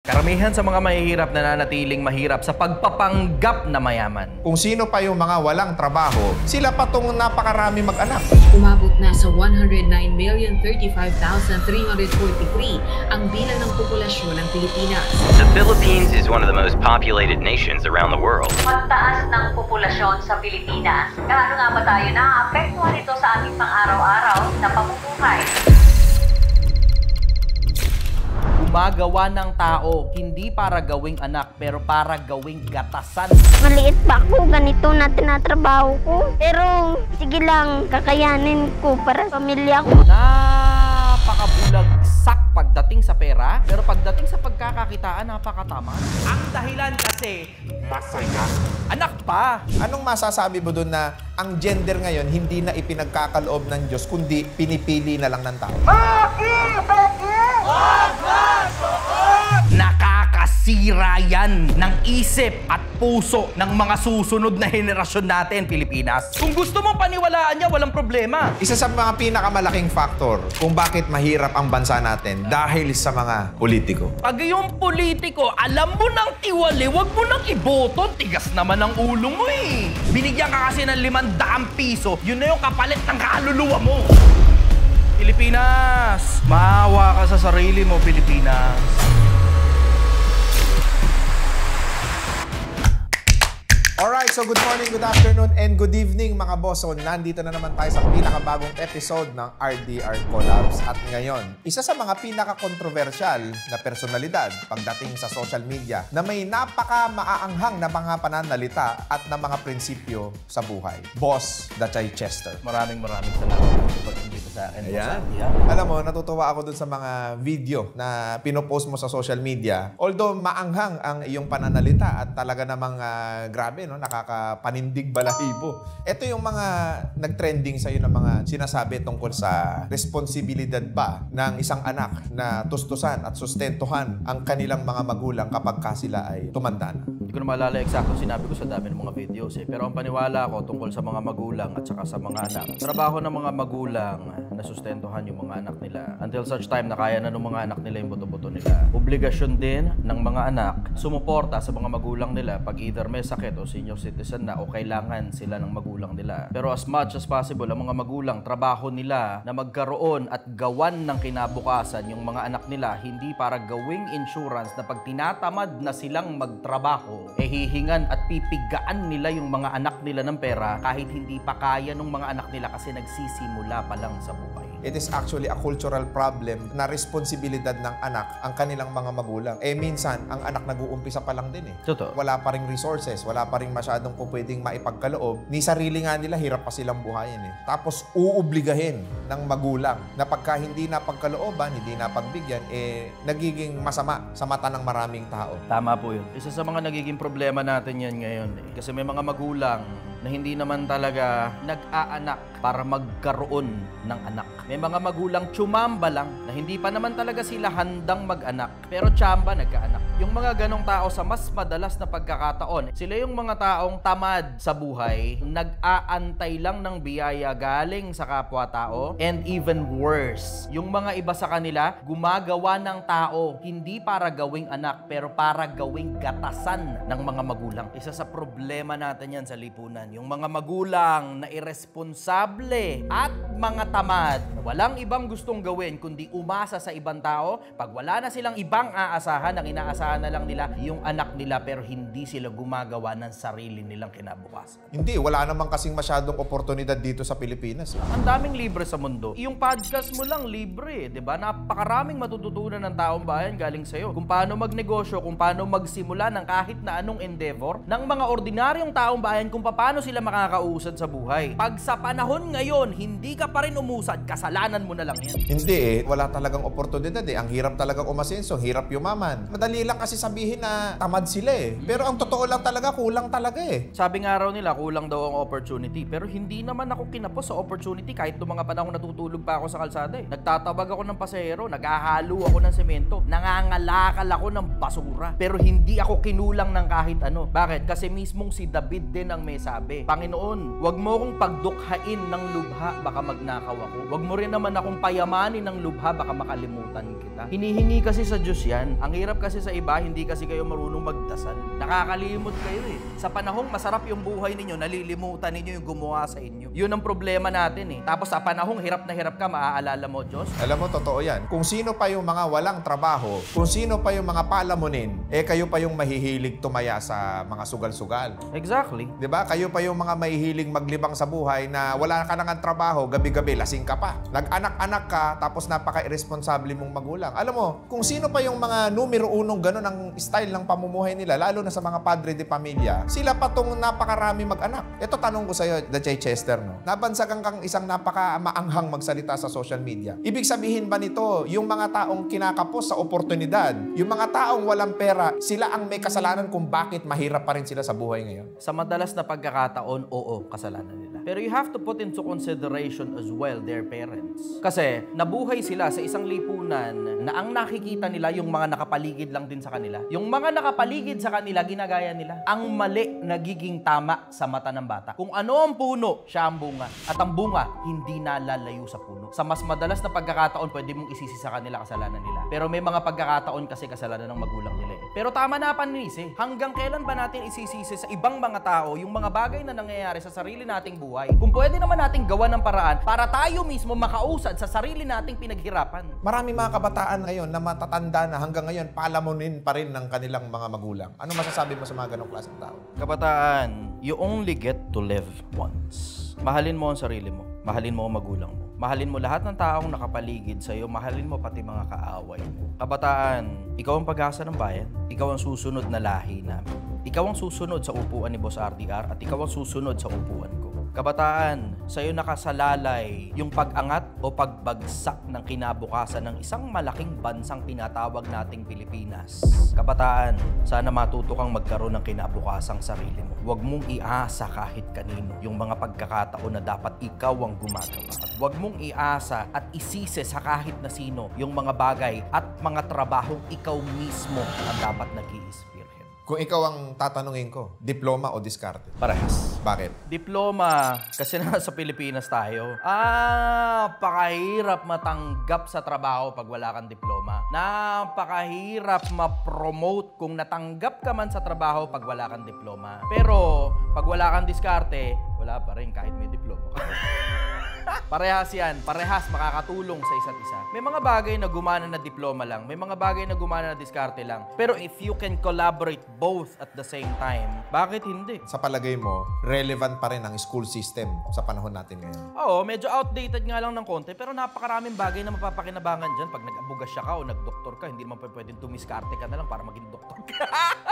Karamihan sa mga mahihirap nananatiling mahirap sa pagpapanggap na mayaman. Kung sino pa yung mga walang trabaho, sila pa tong napakarami mag-anak. Umabot na sa 109,035,343 ang bilang ng populasyon ng Pilipinas. The Philippines is one of the most populated nations around the world. Pagtaas ng populasyon sa Pilipinas, gaano nga ba tayo naaapektuhan ito sa ating pang-araw-araw na pamumuhay? Gumagawa ng tao, hindi para gawing anak, pero para gawing gatasan. Maliit pa ako, ganito na tinatrabaho ko. Pero sige lang, kakayanin ko para sa pamilya ko. Napakabulagsak pagdating sa pera, pero pagdating sa pagkakakitaan, napakatama. Ang dahilan kasi, masaya. Anak pa! Anong masasabi mo doon na ang gender ngayon hindi na ipinagkakaloob ng Diyos, kundi pinipili na lang ng tao? Nakakasira yan ng isip at puso ng mga susunod na henerasyon natin, Pilipinas. Kung gusto mong paniwalaan niya, walang problema. Isa sa mga pinakamalaking faktor kung bakit mahirap ang bansa natin dahil sa mga politiko. Pag yung politiko, alam mo nang tiwali, wag mo nang iboto. Tigas naman ang ulo mo eh. Binigyan ka kasi ng 500 piso, yun na yung kapalit ng kaluluwa mo. Pilipinas, maawa ka sa sarili mo, Pilipinas. Alright, so good morning, good afternoon, and good evening mga boss. So nandito na naman tayo sa pinakabagong episode ng RDR Collabs. At ngayon, isa sa mga pinaka-controversial na personalidad pagdating sa social media na may napaka-maaanghang na mga pananalita at na mga prinsipyo sa buhay. Boss Dachay Chester. Maraming salamat sa pag-invita sa akin. Ayan. Alam mo, natutuwa ako dun sa mga video na pinopost mo sa social media. Although maanghang ang iyong pananalita at talaga namang grabe, no? Nakakapanindig balahibo. Ito yung mga nag-trending sa'yo na mga sinasabi tungkol sa responsibilidad ba ng isang anak na tustusan at sustentuhan ang kanilang mga magulang kapag sila ay tumanda na. Hindi ko na maalala eksakto sinabi ko sa dami ng mga videos eh. Pero ang paniwala ko tungkol sa mga magulang at saka sa mga anak. Trabaho ng mga magulang na sustentuhan yung mga anak nila. Until such time na kaya na ng mga anak nila yung buto-buto nila. Obligasyon din ng mga anak sumuporta sa mga magulang nila pag either may sakit o senior citizen na o kailangan sila ng magulang nila. Pero as much as possible, ang mga magulang, trabaho nila na magkaroon at gawan ng kinabukasan yung mga anak nila, hindi para gawing insurance na pag tinatamad na silang magtrabaho, eh hihingan at pipigaan nila yung mga anak nila ng pera kahit hindi pa kaya ng mga anak nila kasi nagsisimula pa lang sa buhay. It is actually a cultural problem na responsibilidad ng anak ang kanilang mga magulang. Eh minsan, ang anak nag-uumpisa pa lang din eh. Totoo. Wala pa ring resources, wala pa ring masyadong pwedeng maipagkaloob. Ni sarili nga nila, hirap pa silang buhayin eh. Tapos uuobligahin ng magulang na pagka hindi napagkalooban, hindi napagbigyan, eh nagiging masama sa mata ng maraming tao. Tama po yun. Isa sa mga nagiging problema natin yan ngayon eh. Kasi may mga magulang na hindi naman talaga nag-aanak para magkaroon ng anak. May mga magulang tsumamba lang na hindi pa naman talaga sila handang mag-anak pero tsamba nagkaanak. Yung mga ganong tao sa mas madalas na pagkakataon, sila yung mga taong tamad sa buhay, nag-aantay lang ng biyaya galing sa kapwa-tao, and even worse, yung mga iba sa kanila, gumagawa ng tao hindi para gawing anak pero para gawing gatasan ng mga magulang. Isa sa problema natin yan sa lipunan. Yung mga magulang na irresponsable at mga tamad, walang ibang gustong gawin kundi umasa sa ibang tao. Pag wala na silang ibang aasahan, ang inaasahan na lang nila yung anak nila pero hindi sila gumagawa ng sarili nilang kinabukasan. Hindi, wala naman kasing masyadong oportunidad dito sa Pilipinas. Ang daming libre sa mundo. Yung podcast mo lang libre, 'di ba? Napakaraming matututunan ng taong bayan galing sa'yo. Kung paano magnegosyo, kung paano magsimula ng kahit na anong endeavor ng mga ordinaryong taong bayan, kung paano sila makakausad sa buhay. Pag sa panahon ngayon, hindi ka pa rin umusad, kasalanan mo na lang yan. Hindi eh, wala talagang oportunidad eh. Ang hirap talagang umasenso, hirap yumaman. Madali lang kasi sabihin na tamad sila eh. Pero ang totoo lang talaga, kulang talaga eh. Sabi nga raw nila, kulang daw ang opportunity. Pero hindi naman ako kinapos sa opportunity kahit noong mga panahon natutulog pa ako sa kalsada eh. Nagtatabag ako ng pasahero, naghahalo ako ng semento, nangangalakal ako ng basura. Pero hindi ako kinulang ng kahit ano. Bakit? Kasi mismong si David din ang may sabi, Panginoon, wag mo akong pagdukhain ng lubha, baka magnakaw ako. Wag mo rin naman akong payamanin ng lubha, baka makalimutan kita. Hinihingi kasi sa Diyos yan. Ang hirap kasi sa iba, hindi kasi kayo marunong magdasal. Nakakalimot kayo eh. Sa panahong masarap yung buhay ninyo, nalilimutan ninyo yung gumawa sa inyo. Yun ang problema natin eh. Tapos sa panahong hirap na hirap ka, maaalala mo, Diyos. Alam mo, totoo yan. Kung sino pa yung mga walang trabaho, kung sino pa yung mga palamunin, kayo pa yung mahihilig tumaya sa mga sugal-sugal. Exactly. 'Di ba? Kayo pa yung mga mahihilig maglibang sa buhay na wala ka nang trabaho, gabi-gabi lasing ka pa. Nag-anak-anak ka, tapos napaka-irresponsable mong magulang. Alam mo, kung sino pa yung mga numero unong gano'n ang style ng pamumuhay nila, lalo na sa mga padre de pamilya, sila pa tong napakarami mag-anak. Ito tanong ko sa'yo, Dachay Chester, no? Nabansagan kang isang napaka-maanghang magsalita sa social media. Ibig sabihin ba nito, yung mga taong kinakapos sa oportunidad, yung mga taong walang pera, sila ang may kasalanan kung bakit mahirap pa rin sila sa buhay ngayon? Sa madalas na pagkakataon, oo, kasalanan nila. Pero you have to put into consideration as well their parents. Kasi nabuhay sila sa isang lipunan na ang nakikita nila yung mga nakapaligid lang din sa kanila. Yung mga nakapaligid sa kanila, ginagaya nila. Ang mali nagiging tama sa mata ng bata. Kung ano ang puno, siya ang bunga. At ang bunga, hindi nalalayo sa puno. Sa mas madalas na pagkakataon, pwede mong isisi sa kanila kasalanan nila. Pero may mga pagkakataon kasi kasalanan ng magulang nila eh. Pero tama na Panis eh. Hanggang kailan ba natin isisisi sa ibang mga tao yung mga bagay na nangyayari sa sarili nating buhay? Kung pwede naman nating gawa ng paraan para tayo mismo makausad sa sarili nating pinaghirapan. Maraming mga kabataan ngayon na matatanda na hanggang ngayon palamunin pa rin ng kanilang mga magulang. Ano masasabi mo sa mga ganong klaseng tao? Kabataan, you only get to live once. Mahalin mo ang sarili mo. Mahalin mo ang magulang mo. Mahalin mo lahat ng taong nakapaligid sa'yo. Mahalin mo pati mga kaaway mo. Kabataan, ikaw ang pag-asa ng bayan. Ikaw ang susunod na lahi namin. Ikaw ang susunod sa upuan ni Boss RDR at ikaw ang susunod sa upuan ko. Kabataan, sa'yo nakasalalay yung pag-angat o pagbagsak ng kinabukasan ng isang malaking bansang tinatawag nating Pilipinas. Kabataan, sana matuto kang magkaroon ng kinabukasang sarili mo. Huwag mong iasa kahit kanino yung mga pagkakataon na dapat ikaw ang gumagawa. At huwag mong iasa at isisi sa kahit na sino yung mga bagay at mga trabahong ikaw mismo ang dapat nag-i-spearhead. Kung ikaw ang tatanungin ko, diploma o diskarte? Parehas. Bakit? Diploma, kasi nasa Pilipinas tayo. Napakahirap matanggap sa trabaho pag wala kang diploma. Napakahirap ma-promote kung natanggap ka man sa trabaho pag wala kang diploma. Pero pag wala kang diskarte, wala pa rin kahit may diploma. Parehas yan. Parehas makakatulong sa isa't isa. May mga bagay na gumana na diploma lang. May mga bagay na gumana na diskarte lang. Pero if you can collaborate both at the same time, bakit hindi? Sa palagay mo, relevant pa rin ang school system sa panahon natin ngayon? Oo, medyo outdated nga lang ng konti. Pero napakaraming bagay na mapapakinabangan dyan. Pag nag-abugasya ka o nag-doktor ka, hindi naman pwedeng tumiskarte ka na lang para maging doktor ka.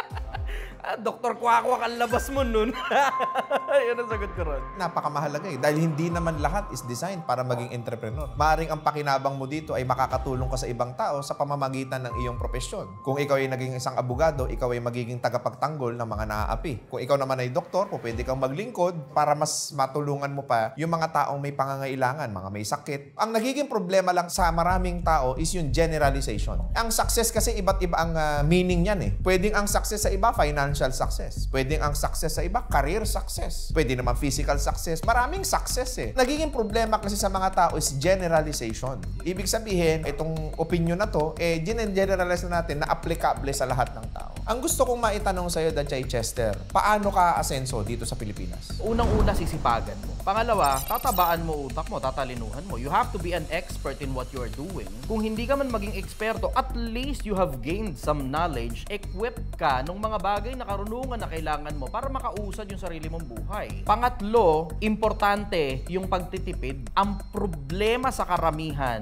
Doktor Kwakwa ang labas mo nun. Yun ang sagot ko ron. Napakamahalaga eh. Dahil hindi naman lahat is designed para maging entrepreneur. Maaring ang pakinabang mo dito ay makakatulong ka sa ibang tao sa pamamagitan ng iyong profesyon. Kung ikaw ay naging isang abogado, ikaw ay magiging tagapagtanggol ng mga naaapi. Kung ikaw naman ay doktor, pwede kang maglingkod para mas matulungan mo pa yung mga taong may pangangailangan, mga may sakit. Ang nagiging problema lang sa maraming tao is yung generalization. Ang success kasi iba't iba ang meaning niyan eh. Pwedeng ang success sa iba, financial success. Pwedeng ang success sa iba, career success. Pwede naman physical success. Maraming success eh. Nagiging problema kasi sa mga tao is generalization. Ibig sabihin, itong opinion na to, generalize na natin na applicable sa lahat ng tao. Ang gusto kong maitanong sa'yo, Dachay Chester, paano ka asenso dito sa Pilipinas? Unang-una, sisipagan mo. Pangalawa, tatabaan mo utak mo, tatalinuhan mo. You have to be an expert in what you're doing. Kung hindi ka man maging eksperto, at least you have gained some knowledge. Equipped ka ng mga bagay na karunungan na kailangan mo para makausad yung sarili mong buhay. Pangatlo, importante yung pagtitipid. Ang problema sa karamihan,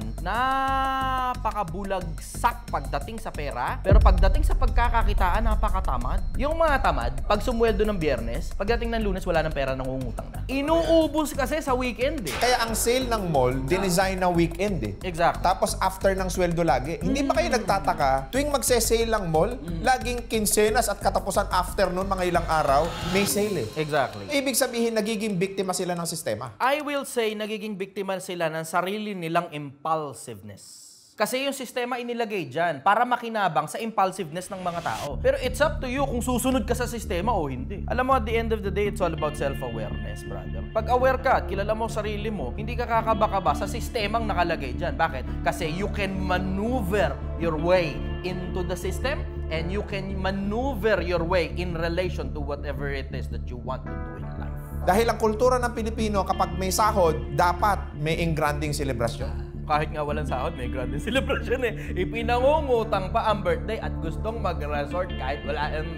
napakabulagsak pagdating sa pera, pero pagdating sa pagkakakitaan, napakatamad. Yung mga tamad, pag sumweldo ng Biyernes, pagdating ng Lunes, wala ng pera, nangungutang na. Inuubos kasi sa weekend eh. Kaya ang sale ng mall, dinesign na weekend eh. Exact. Tapos after ng sweldo lagi. Hindi ba kayo nagtataka? Tuwing magse-sale ng mall, laging kinsenas at katapusan afternoon, mga ilang araw, may sale eh. Exactly. Ibig sabihin, nagiging biktima sila ng sistema. I will say, nagiging biktima sila ng sarili nilang impulsiveness. Kasi yung sistema inilagay dyan para makinabang sa impulsiveness ng mga tao. Pero it's up to you kung susunod ka sa sistema o hindi. Alam mo, at the end of the day, it's all about self-awareness, brother. Pag aware ka at kilala mo sarili mo, hindi ka kakaba-kaba sa sistemang nakalagay dyan. Bakit? Kasi you can maneuver your way into the system and you can maneuver your way in relation to whatever it is that you want to do in life. Dahil ang kultura ng Pilipino, kapag may sahod, dapat may engranding selebrasyon. Kahit nga walang sahod, may grand celebration eh. Ipinangungutang pa ang birthday at gustong mag-resort kahit wala ang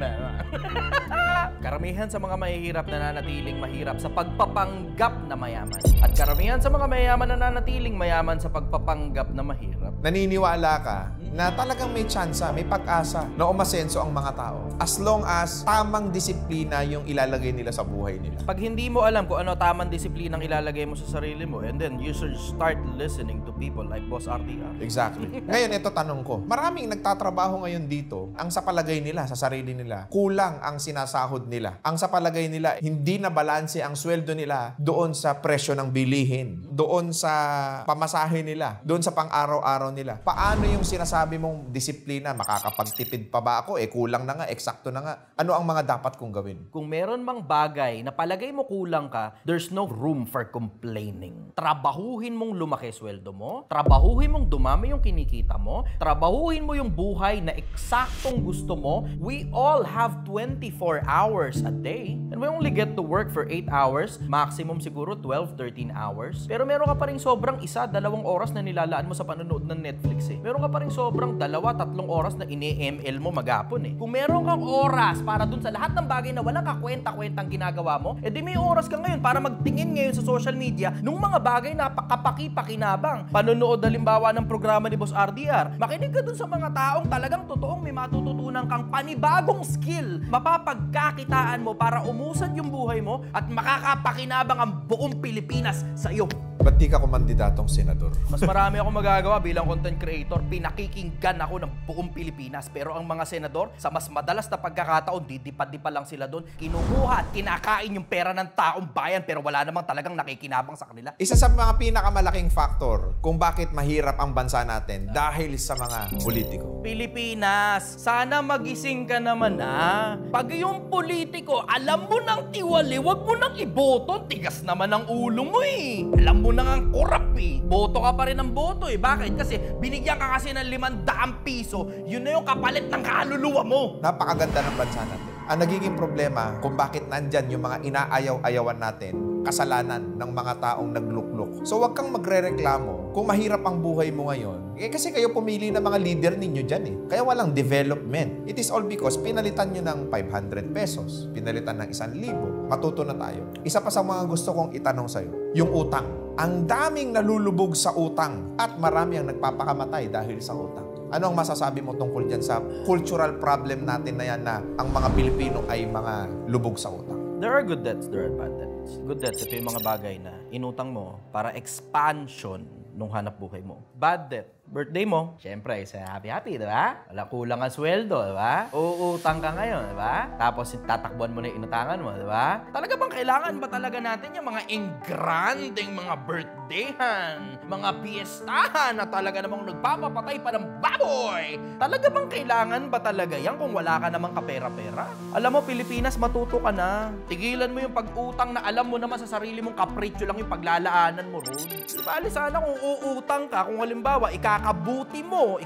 Karamihan sa mga mahihirap nananatiling mahirap sa pagpapanggap na mayaman. At karamihan sa mga mayaman nananatiling mayaman sa pagpapanggap na mahirap. Naniniwala ka na talagang may tsansa, may pag-asa na umasenso ang mga tao as long as tamang disiplina yung ilalagay nila sa buhay nila. Pag hindi mo alam kung ano tamang disiplinang ilalagay mo sa sarili mo, and then you should start listening to people like Boss RDR. Exactly. Ngayon, ito tanong ko. Maraming nagtatrabaho ngayon dito, ang sa palagay nila, sa sarili nila, kulang ang sinasahod nila. Ang sa palagay nila, hindi na balanse ang sweldo nila doon sa presyo ng bilihin, doon sa pamasahe nila, doon sa pang-araw-araw nila. Paano yung sinasabi mong disiplina? Makakapagtipid pa ba ako? Kulang na nga, eksakto na nga. Ano ang mga dapat kong gawin? Kung meron mang bagay na palagay mo kulang ka, there's no room for complaining. Trabahuhin mong lumaki sweldo mo, trabahuhin mong dumami yung kinikita mo, trabahuhin mo yung buhay na eksaktong gusto mo. We all have 24 hours a day and we only get to work for 8 hours, maximum siguro 12-13 hours. Pero meron ka pa rin sobrang 1-2 oras na nilalaan mo sa panonood ng Netflix eh. Meron ka pa rin sobrang 2-3 oras na ine-ML mo maghapon eh. Kung meron kang oras para dun sa lahat ng bagay na walang kakwenta-kwentang ginagawa mo, edi may oras ka ngayon para magtingin ngayon sa social media nung mga bagay na kapaki-pakinabang. Panonood halimbawa ng programa ni Boss RDR. Makinig ka dun sa mga taong talagang totoong may matututunan kang panibagong skill. Mapapagkakitaan mo para umusad yung buhay mo at makakapakinabang ang buong Pilipinas sa iyo. Ba't di ka kumandidatong senador? Mas marami akong magagawa bilang content creator. Pinakikinggan ako ng buong Pilipinas. Pero ang mga senador, sa mas madalas na pagkakataon, didipad-dipa lang sila doon. Kinukuha at kinakain yung pera ng taong bayan pero wala namang talagang nakikinabang sa kanila. Isa sa mga pinakamalaking faktor kung bakit mahirap ang bansa natin dahil sa mga politiko. Pilipinas, sana magising ka naman na. Pag yung politiko, alam mo nang tiwali, wag mo nang iboto. Tigas naman ang ulo mo eh. Alam mo nang ang kurap eh. Boto ka pa rin ng boto eh. Bakit? Kasi binigyan ka kasi ng 500 piso. Yun na yung kapalit ng kaluluwa mo. Napakaganda ng bansa natin. Ang nagiging problema kung bakit nandyan yung mga inaayaw-ayawan natin, kasalanan ng mga taong naglukluk. So wag kang magrereklamo kung mahirap ang buhay mo ngayon. Kasi kayo pumili ng mga leader ninyo dyan eh. Kaya walang development. It is all because pinalitan nyo ng 500 pesos. Pinalitan ng 1,000. Matuto na tayo. Isa pa sa mga gusto kong itanong sa'yo, yung utang. Ang daming nalulubog sa utang at marami ang nagpapakamatay dahil sa utang. Ano ang masasabi mo tungkol dyan sa cultural problem natin na yan na ang mga Pilipino ay mga lubog sa utang? There are good debts, there are bad debts. Good debts, ito yung mga bagay na inutang mo para expansion nung hanap buhay mo. Bad debt, birthday mo, syempre, happy-happy, di ba? Wala kulang ang sweldo, di ba? Uutang ka ngayon, di ba? Tapos tatakbuhan mo na yung inutangan mo, di ba? Talaga bang kailangan ba talaga natin yung mga engranding mga birthdayhan, mga piyestahan na talaga namang nagpapapatay pa ng baboy? Talaga bang kailangan ba talaga yan kung wala ka namang kapera-pera? Alam mo, Pilipinas, matuto ka na. Tigilan mo yung pag-utang na alam mo naman sa sarili mong kapritsyo lang yung paglalaanan mo ron. Di ba, sana kung uutang ka, kung halimbawa, ikakabuti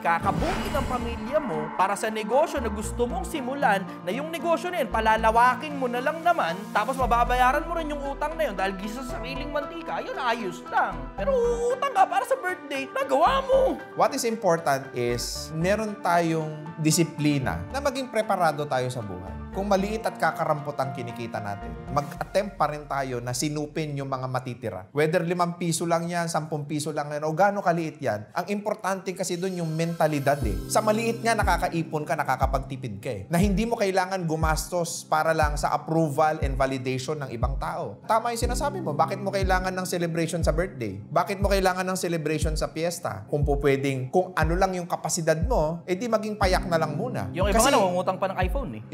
ng pamilya mo para sa negosyo na gusto mong simulan, na yung negosyo na yun, palalawakin mo na lang naman, tapos mababayaran mo rin yung utang na yun dahil gisa sa sariling mantika, yun ayos lang. Pero uutang ka para sa birthday, nagawa mo. What is important is meron tayong disiplina na maging preparado tayo sa buhay. Kung maliit at kakarampot ang kinikita natin, mag-attempt pa rin tayo na sinupin yung mga matitira. Whether 5 piso lang yan, 10 piso lang yan, o gaano kaliit yan, ang importante kasi doon yung mentalidad eh. Sa maliit nga, nakakaipon ka, nakakapagtipid ka eh. Na hindi mo kailangan gumastos para lang sa approval and validation ng ibang tao. Tama yung sinasabi mo, bakit mo kailangan ng celebration sa birthday? Bakit mo kailangan ng celebration sa fiesta? Kung po pwedeng, kung ano lang yung kapasidad mo, edi maging payak na lang muna. Yung iba nga nangungutang pa ng iPhone eh. Yun nga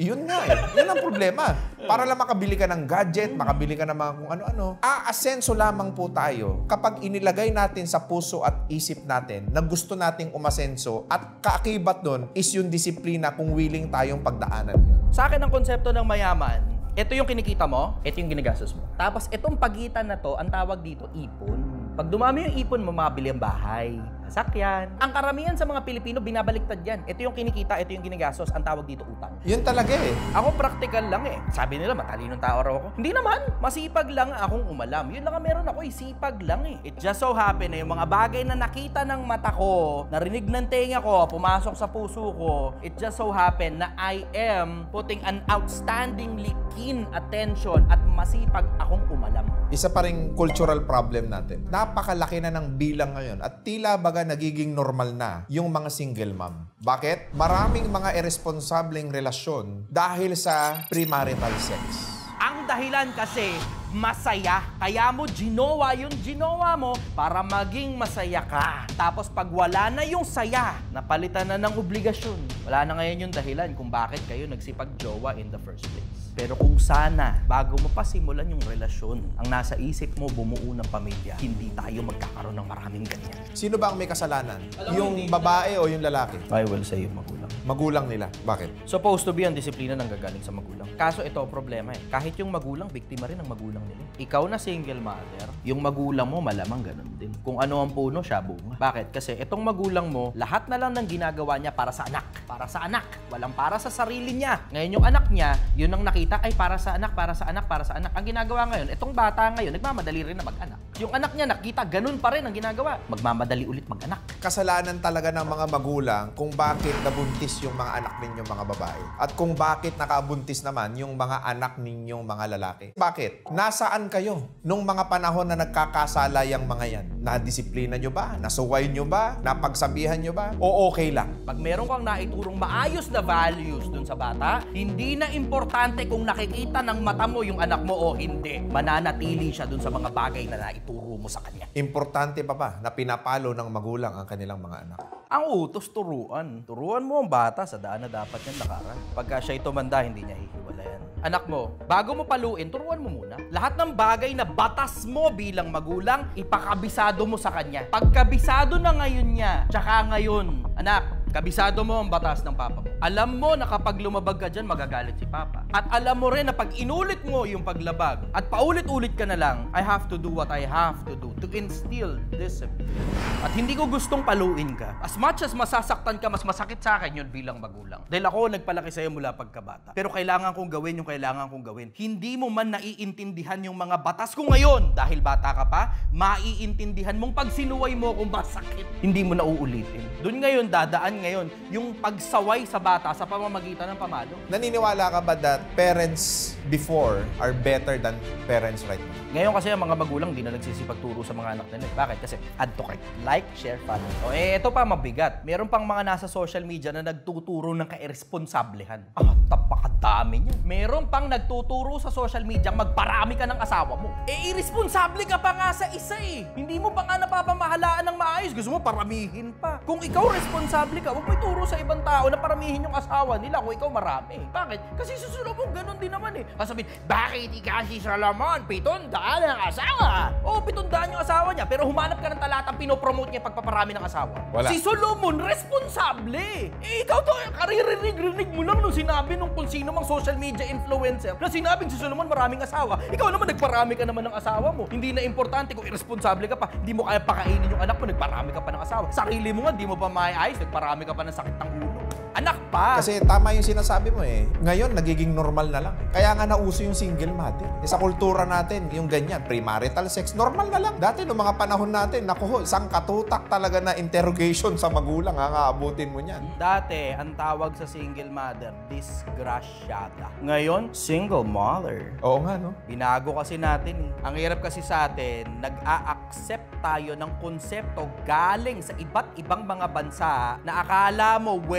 Yun ang problema. Para lang makabili ka ng gadget, makabili ka ng mga kung ano-ano. Aasenso lamang po tayo kapag inilagay natin sa puso at isip natin na gusto nating umasenso at kaakibat nun is yung disiplina kung willing tayong pagdaanan yun. Sa akin ang konsepto ng mayaman, ito yung kinikita mo, ito yung ginagastos mo. Tapos itong pagitan na to, ang tawag dito, ipon. Pag dumami yung ipon mo, mabili ang bahay, sasakyan. Ang karamihan sa mga Pilipino, binabaliktad yan. Ito yung kinikita, ito yung ginagastos, ang tawag dito, utang. Yun talaga eh. Ako practical lang eh. Sabi nila, matalinong tao raw ako. Hindi naman, masipag lang akong umalam. Yun lang ang meron ako, sipag lang eh. It just so happen na yung mga bagay na nakita ng mata ko, narinig ng tenga ko, pumasok sa puso ko, it just so happen na I am putting an outstandingly keen attention at masipag akong umalam. Isa pa ring cultural problem natin. Napakalaki na ng bilang ngayon at tila baga nagiging normal na yung mga single mom. Bakit? Maraming mga irresponsableng relasyon dahil sa premarital sex. Ang dahilan kasi, masaya. Kaya mo ginawa yung ginawa mo para maging masaya ka. Tapos pag wala na yung saya, napalitan na ng obligasyon. Wala na ngayon yung dahilan kung bakit kayo nagsipag-jowa in the first place. Pero kung sana, bago mo pa simulan yung relasyon, ang nasa isip mo bumuo ng pamilya, hindi tayo magkakaroon ng maraming ganyan. Sino ba ang may kasalanan? Yung babae o yung lalaki? I will say yung magulang. Magulang nila. Bakit? Supposed to be ang disiplina ng gagaling sa magulang. Kaso ito ang problema eh. Kahit yung magulang, biktima rin ang magulang nila. Ikaw na single mother, yung magulang mo malamang ganun din. Kung ano ang puno, siya bunga. Bakit? Kasi itong magulang mo, lahat na lang ng ginagawa niya para sa anak. Para sa anak. Walang para sa sarili niya. Ngayon yung anak niya, yun ang nakita ay para sa anak, para sa anak, para sa anak. Ang ginagawa ngayon, itong bata ngayon, nagmamadali rin na mag-anak. Yung anak niya nakita, ganun pa rin ang ginagawa. Magmamadali ulit mag-anak. Kasalanan talaga ng mga magulang kung bakit nabuntis yung mga anak ninyong mga babae. At kung bakit nakabuntis naman yung mga anak ninyong mga lalaki. Bakit? Nasaan kayo nung mga panahon na nagkakasala yung mga yan? Nadisiplina nyo ba? Nasuway nyo ba? Napagsabihan nyo ba? O okay lang? Pag meron kang naiturong maayos na values dun sa bata, hindi na importante kung nakikita ng mata mo yung anak mo o hindi. Mananatili siya dun sa mga bagay na naituro mo sa kanya. Importante pa ba na pinapalo ng magulang ang kanilang mga anak? Ang utos, turuan. Turuan mo ang bata sa daan na dapat niyang lakaran. Pagka siya'y tumanda, hindi niya hihiwalayan. Anak mo, bago mo paluin, turuan mo muna. Lahat ng bagay na batas mo bilang magulang, ipakabisado mo sa kanya. Pagkabisado na ngayon niya, tsaka ngayon, anak, kabisado mo ang batas ng papa mo. Alam mo na kapag lumabag ka dyan, magagalit si papa. At alam mo rin na pag inulit mo yung paglabag at paulit-ulit ka na lang, I have to do what I have to do to instill discipline. At hindi ko gustong paluin ka. As much as masasaktan ka, mas masakit sa akin yun bilang magulang. Dahil ako nagpalaki sa'yo mula pagkabata. Pero kailangan kong gawin yung kailangan kong gawin. Hindi mo man naiintindihan yung mga batas ko ngayon. Dahil bata ka pa, maiintindihan mong pag sinuway mo kung masakit. Hindi mo na uulitin. Doon ngayon, dadaan ngayon, yung pagsaway sa bata sa pamamagitan ng pamalo. Naniniwala ka ba that parents before are better than parents right now? Ngayon kasi ang mga magulang di na nagsisipagturo sa mga anak nila. Bakit? Kasi add to cart. Like, share, follow. O ito pa mabigat. Meron pang mga nasa social media na nagtuturo ng kairesponsablehan. Tapakadami niya. Meron pang nagtuturo sa social media magparami ka ng asawa mo. Irresponsable ka pa nga sa isa eh. Hindi mo pa nga napapamahalaan ng maayos. Gusto mo paramihin pa. Kung ikaw responsable ka, huwag mo ituro sa ibang tao na paramihin yung asawa nila kung ikaw marami. Bakit? Kasi si Solomon ganun din naman eh. Sasabihin, bakit ikaw si Solomon? 700 ang asawa. Oo, 700 yung asawa niya. Pero humanap ka ng talatang pinopromote niya pagpaparami ng asawa. Wala. Si Solomon, responsable. Eh, ikaw to, karirinig-rinig mo lang nung sinabi nung kung sino mang social media influencer na sinabing si Solomon maraming asawa. Ikaw naman, nagparami ka naman ng asawa mo. Hindi na importante kung irresponsable ka pa. Hindi mo kaya pakainin yung anak mo, nagparami ka pa ng asawa. Sarili mo nga, hindi mo pa maayos, nagparami ka pa ng sakit ng ulo. Anak pa. Kasi tama yung sinasabi mo eh. Ngayon, nagiging normal na lang. Kaya nga nauso yung single mother. Sa kultura natin, yung ganyan, premarital sex, normal na lang. Dati, noong mga panahon natin, naku, isang katutak talaga na interrogation sa magulang, aabutin mo niyan. Dati, ang tawag sa single mother, disgrasyada. Ngayon, single mother. Oo nga, no? Binago kasi natin eh. Ang hirap kasi sa atin, nag-a-accept tayo ng konsepto galing sa iba't ibang mga bansa na akala mo welcome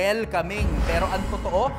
daming. Pero ang totoo,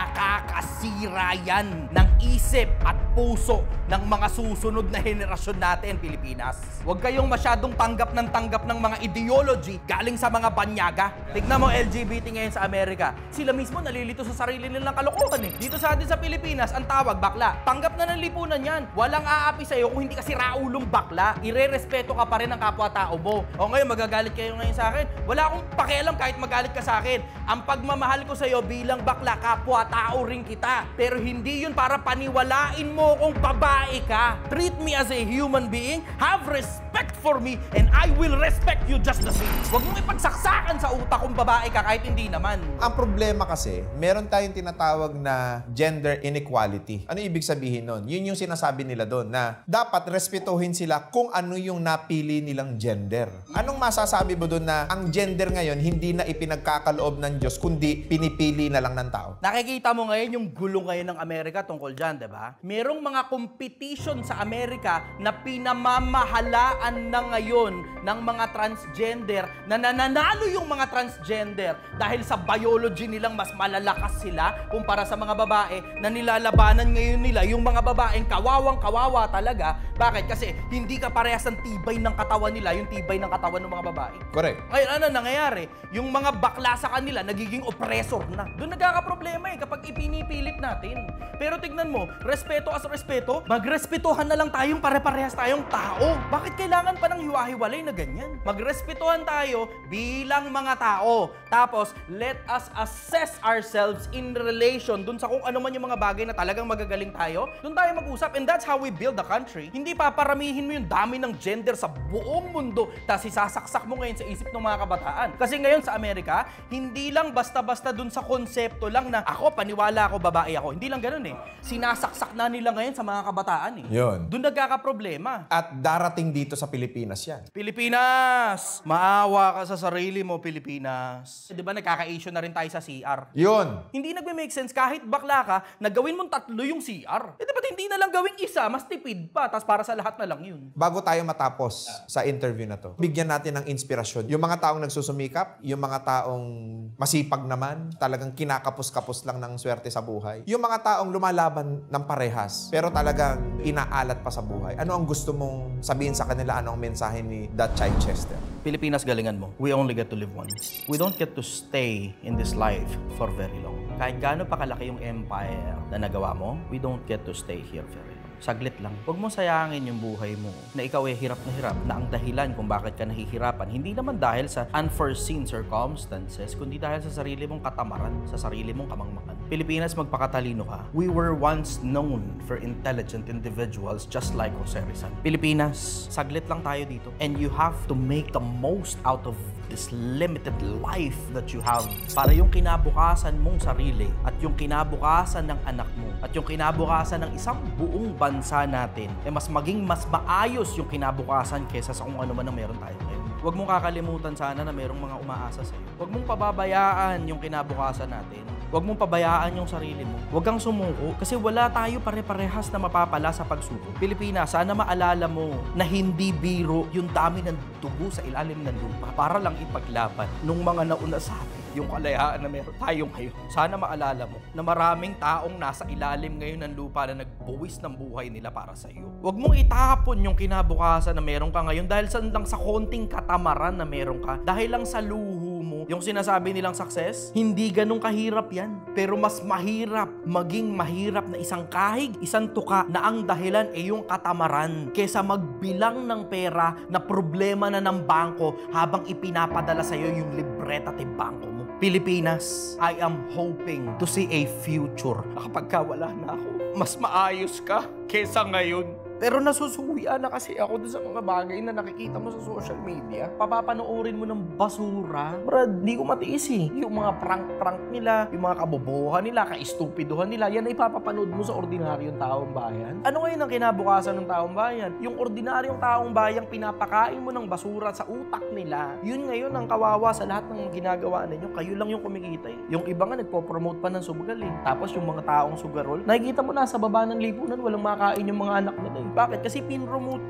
nakakasira yan ng isip at puso ng mga susunod na henerasyon natin, Pilipinas. Huwag kayong masyadong tanggap ng mga ideology galing sa mga banyaga. Tignan mo LGBT ngayon sa Amerika. Sila mismo nalilito sa sarili nilang kalokohan eh. Dito sa atin sa Pilipinas, ang tawag bakla. Tanggap na ng lipunan yan. Walang aapi sa'yo kung hindi kasi raulong bakla. Ire-respeto ka pa rin ng kapwa-tao mo. O ngayon, magagalit kayo ngayon sa akin. Wala akong pakialam kahit magalit ka sa akin. Ang pagmamahal ko sa'yo bilang bakla, kapwa-tao rin kita. Pero hindi yun para paniwalain mo kung babae ka. Treat me as a human being, have respect for me, and I will respect you just the same. Huwag mong ipagsaksakan sa utak kung babae ka kahit hindi naman. Ang problema kasi, meron tayong tinatawag na gender inequality. Ano ibig sabihin nun? Yun yung sinasabi nila doon na dapat respetuhin sila kung ano yung napili nilang gender. Anong masasabi mo doon na ang gender ngayon hindi na ipinagkakaloob ng Diyos kundi pinipili na lang ng tao? Nakikita mo ngayon yung gulo ngayon ng Amerika tungkol dyan, di ba? Merong mga competition sa Amerika na pinamamahalaan na ngayon ng mga transgender na nananalo yung mga transgender dahil sa biology nilang mas malalakas sila kumpara sa mga babae na nilalabanan ngayon nila yung mga babaeng kawawang-kawawa talaga. Bakit? Kasi hindi ka parehas ng tibay ng katawan nila yung tibay ng katawan ng mga babae. Correct. Ngayon, ano nangyayari? Yung mga bakla sa kanila nagiging oppressor na. Doon nagkakaproblema eh kapag ipinipilit natin. Pero tignan mo, respeto as respeto, magrespetuhan na lang tayong pare-parehas tayong tao. Bakit kailangan pa ng hiwa-hiwalay na ganyan? Magrespetuhan tayo bilang mga tao. Tapos, let us assess ourselves in relation dun sa kung ano man yung mga bagay na talagang magagaling tayo. Dun tayo mag-usap and that's how we build the country. Hindi paparamihin mo yung dami ng gender sa buong mundo tapos isasaksak mo ngayon sa isip ng mga kabataan. Kasi ngayon sa Amerika, hindi lang basta-basta dun sa konsepto lang na ako, paniwala ako, babae ako. Hindi lang ganun eh. Sinasaksak na nila ngayon sa mga kabataan eh. Yun. Dun nagkakaproblema. At darating dito sa Pilipinas yan. Pilipinas! Maawa ka sa sarili mo, Pilipinas. Di ba nagkaka-issue na rin tayo sa CR? Yun. Hindi nagme-make sense kahit bakla ka, nagawin mong 3 yung CR. Eh dapat hindi na lang gawing isa, mas tipid pa, tas para sa lahat na lang yun. Bago tayo matapos sa interview na to, bigyan natin ng inspirasyon. Yung mga taong nagsusumikap, yung mga taong masipag naman, talagang kinakapos-kapos lang ng swerte sa buhay. Yung mga taong lumalaban ng parehas, pero talagang inaalat pa sa buhay. Ano ang gusto mong sabihin sa kanila? Ano ang mensahe ni That Chichester? Pilipinas, galingan mo. We only get to live once. We don't get to stay in this life for very long. Kahit gaano pa kalaki yung empire na nagawa mo, we don't get to stay here very long. Saglit lang. Huwag mo sayangin yung buhay mo na ikaw ay hirap na ang dahilan kung bakit ka nahihirapan. Hindi naman dahil sa unforeseen circumstances, kundi dahil sa sarili mong katamaran, sa sarili mong kamangmangan. Pilipinas, magpakatalino ka. We were once known for intelligent individuals just like Jose Rizal. Pilipinas, saglit lang tayo dito. And you have to make the most out of this limited life that you have para yung kinabukasan mong sarili at yung kinabukasan ng anak mo at yung kinabukasan ng isang buong bansa natin mas maging mas maayos yung kinabukasan kesa sa kung ano man ang meron tayo ngayon. Huwag mong kakalimutan sana na merong mga umaasa sa'yo. Huwag mong pababayaan yung kinabukasan natin. Huwag mong pabayaan yung sarili mo. Huwag kang sumuko kasi wala tayo pare-parehas na mapapala sa pagsuko. Pilipinas, sana maalala mo na hindi biro yung dami ng dugo sa ilalim ng lupa para lang ipaglaban nung mga nauna sa atin yung kalayaan na meron tayo ngayon. Sana maalala mo na maraming taong nasa ilalim ngayon ng lupa na nagbuwis ng buhay nila para sa iyo. Huwag mong itapon yung kinabukasan na meron ka ngayon dahil lang sa konting katamaran na meron ka. Dahil lang sa luho mo. Yung sinasabi nilang success, hindi ganun kahirap yan. Pero mas mahirap maging mahirap na isang kahig, isang tuka na ang dahilan ay yung katamaran kesa magbilang ng pera na problema na ng bangko habang ipinapadala sa iyo yung libreta at bangko mo. Pilipinas, I am hoping to see a future na kapag wala na ako, mas maayos ka kesa ngayon. Pero nasusuya na kasi ako dun sa mga bagay na nakikita mo sa social media. Papapanoorin mo ng basura. Brad, di ko matiis eh. Yung mga prank-prank nila, yung mga kabobohan nila, kaistupiduhan nila, yan ay papapanood mo sa ordinaryong taong bayan. Ano ngayon ang kinabukasan ng taong bayan? Yung ordinaryong taong bayan, pinapakain mo ng basura sa utak nila. Yun ngayon ang kawawa sa lahat ng ginagawa ninyo. Kayo lang yung kumikita eh. Yung iba nga nagpo-promote pa ng sugal eh. Tapos yung mga taong sugarol, nakikita mo na sa baba ng lipunan, walang makain yung mga anak nila eh. Bakit? Kasi pin-promote nyo eh.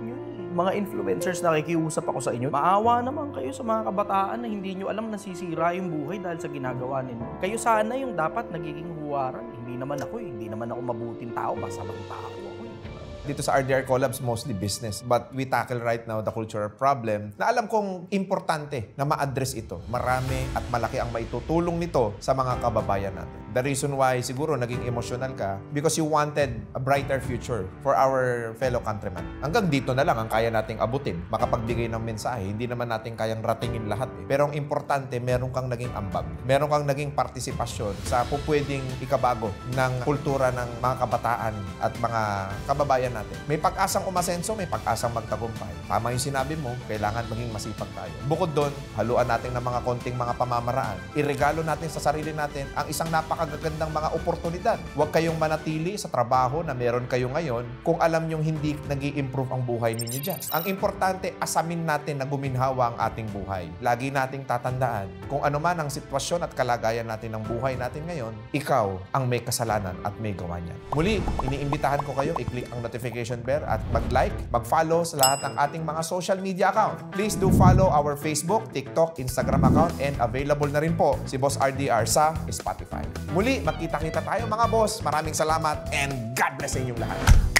mga influencers na nakikiusap ako sa inyo, maawa naman kayo sa mga kabataan na hindi nyo alam nasisira yung buhay dahil sa ginagawa ninyo. Kayo sana yung dapat nagiging huwaran. Hindi naman ako hindi naman ako mabuting tao, masamang tao ako. Dito sa RDR Collabs, mostly business. But we tackle right now the cultural problem na alam kong importante na ma-address ito. Marami at malaki ang maitutulong nito sa mga kababayan natin. The reason why siguro naging emotional ka, because you wanted a brighter future for our fellow countrymen. Hanggang dito na lang ang kaya nating abutin, makapagbigay ng mensahe. Hindi naman natin kayang ratingin lahat. Pero ang importante, meron kang naging ambag. Meron kang naging partisipasyon sa pupwedeng ikabago ng kultura ng mga kabataan at mga kababayan natin. May pag-asang umasenso, may pag-asang magtagumpay. Tama yung sinabi mo, kailangan maging masipag tayo. Bukod doon, haluan natin ng mga konting mga pamamaraan. Iregalo natin sa sarili natin ang isang napakagagandang mga oportunidad. Huwag kayong manatili sa trabaho na meron kayo ngayon kung alam nyong hindi nag-i-improve ang buhay ninyo dyan. Ang importante, asamin natin na guminhawa ang ating buhay. Lagi nating tatandaan, kung ano man ang sitwasyon at kalagayan natin ng buhay natin ngayon, ikaw ang may kasalanan at may gawa niyan. Muli, iniimbitahan ko kayo, i-click ang notification bell at mag-like, mag-follow sa lahat ng ating mga social media account. Please do follow our Facebook, TikTok, Instagram account, and available na rin po si Boss RDR sa Spotify. Muli, magkita-kita tayo mga boss. Maraming salamat and God bless sa inyong lahat.